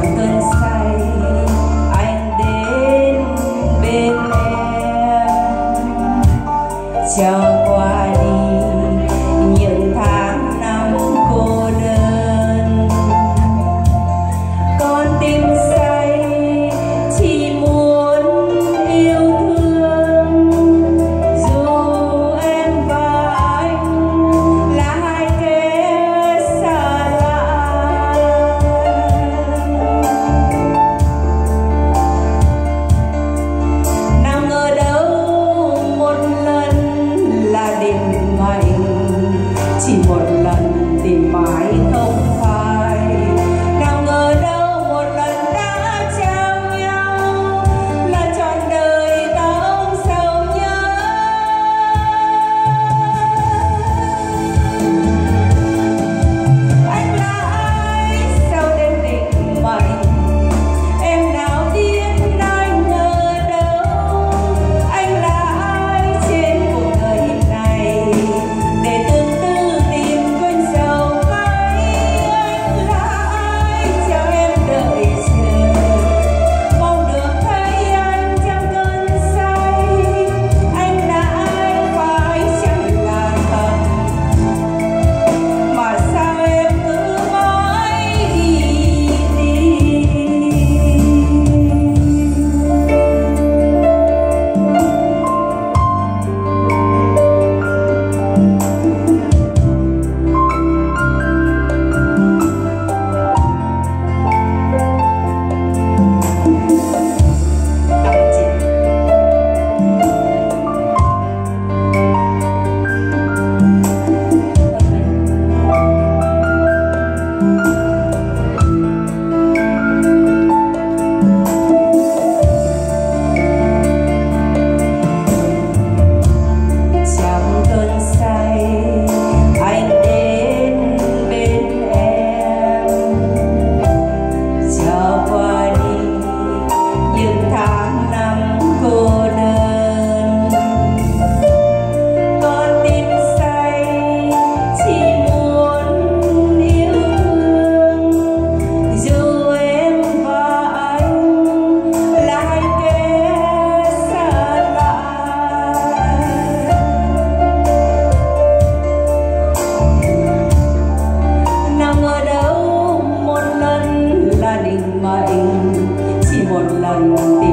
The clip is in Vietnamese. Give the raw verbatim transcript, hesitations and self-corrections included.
cơn say anh đến bên em, cho qua đi những tháng năm cô đơn. Con tim say chỉ muốn yêu thương, dù em và anh là hai kẻ xa lạ. Nào ngờ đâu một lần là định mệnh, chỉ một lần tìm mãi không phai. Nào ngờ đâu một lần đã trao nhau là trọn đời ta ôm sầu nhớ. Anh là ai sao đến định mệnh, em nào biết anh ngờ đâu. Anh là ai trên cuộc đời này để tương tư tìm quên sầu cay. Anh là ai cho em đợi chờ, mong được thấy anh trong cơn say. Anh là ai phải chẳng là thật, mà sao em cứ mãi đi tìm. Trong cơn say anh đến bên em, cho qua đi những tháng năm cô đơn. Con tim say chỉ muốn yêu thương, dù em và anh là hai kẻ xa lạ. Nào ngờ đâu một lần là định mệnh, chỉ một lần